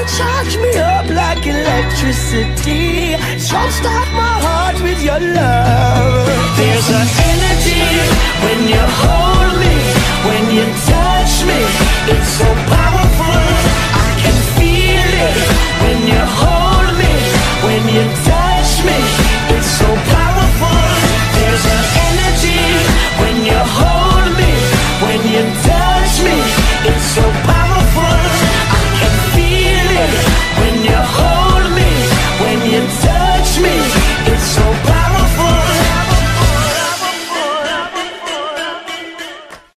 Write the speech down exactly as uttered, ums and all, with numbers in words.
charge me up like electricity. Jumpstart my heart with your love. There's an energy when you hold